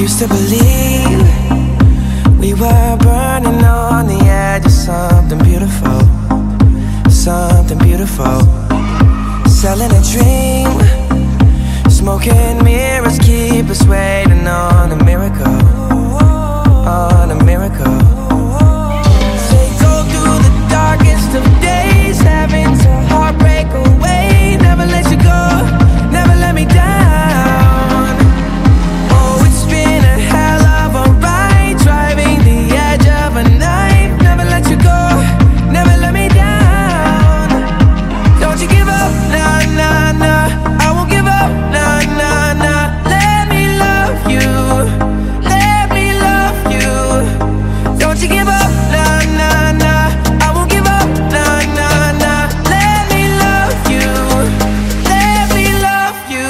used to believe we were burning on the edge of something beautiful, something beautiful. Selling a dream, smoking mirrors keep us waiting on a miracle, on a miracle. Say go through the darkest of days, having to heartbreak away. Never let you go, never let me down. Oh, it's been a hell of a ride, driving the edge of a knife. Never let you go, never let me down. Don't you give up, nah, nah, nah. I won't give up, nah, nah, nah. Let me love you, let me love you. Don't you give up, nah, nah, nah. I won't give up, nah, nah, nah. Let me love you, let me love you.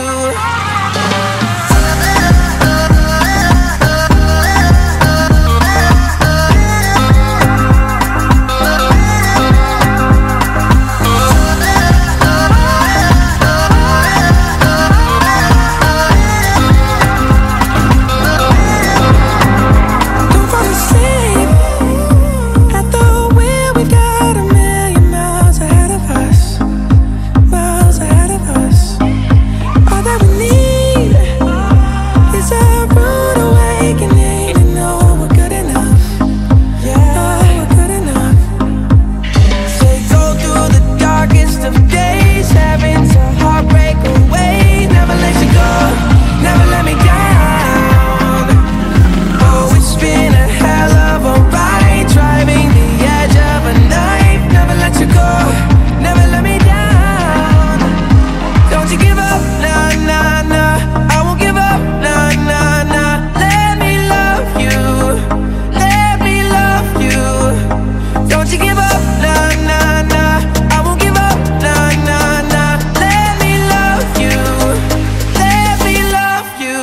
Don't fall asleep at the wheel. We've got a million miles ahead of us, miles ahead of us. All that we need is a rude awakening to know we're good enough. Yeah, we're good enough. Say go through the darkest of days, having to heartbreak away. Never let you go, never let me down. Oh, it's been a hell of a ride, driving the edge of a knife. Never let you go, never let me down. Don't you give up, nah, nah, nah. I won't give up, nah, nah, nah. Let me love you, let me love you. Don't you give up, nah, nah, nah. I won't give up, nah, nah, nah. Let me love you, let me love you.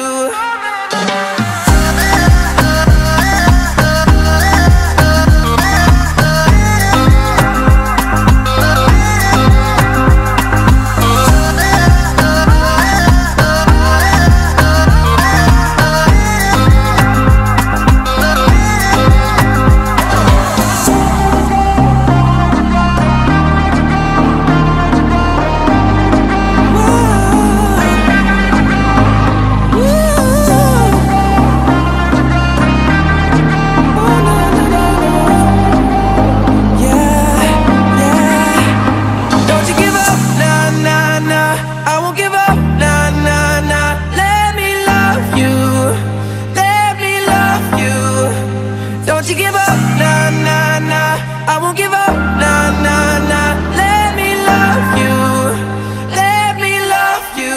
Don't you give up, nah, nah, nah. I won't give up, nah, nah, nah. Let me love you, let me love you. Don't you give up, nah, nah, nah. I won't give up, nah, nah, nah. Let me love you, let me love you.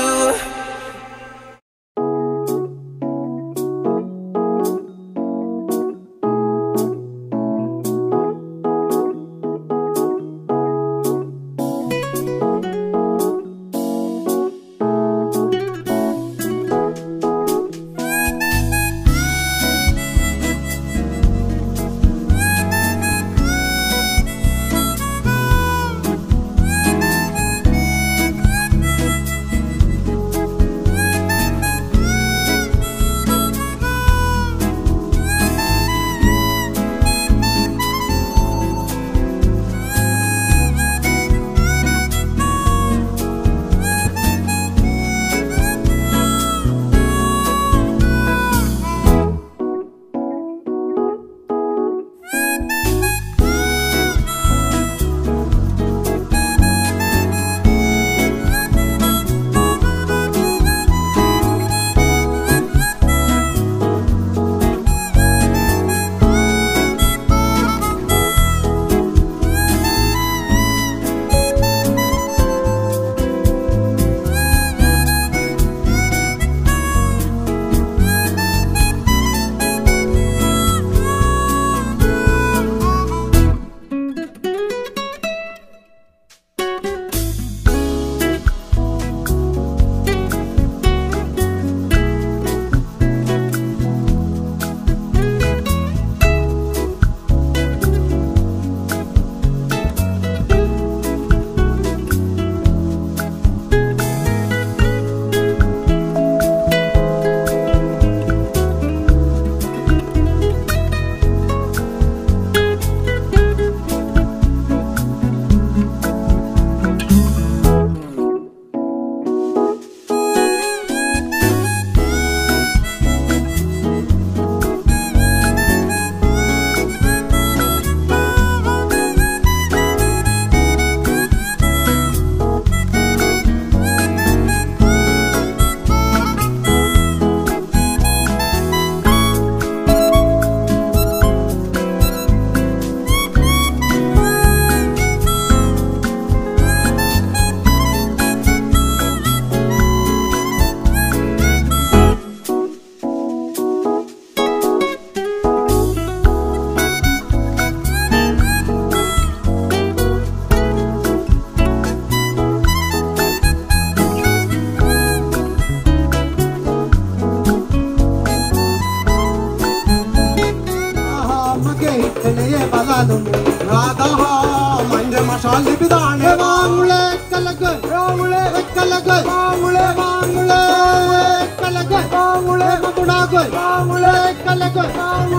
Mande mashali bidane mangule kalage mangule kalage mangule mangule kalage mangule madunage mangule kalage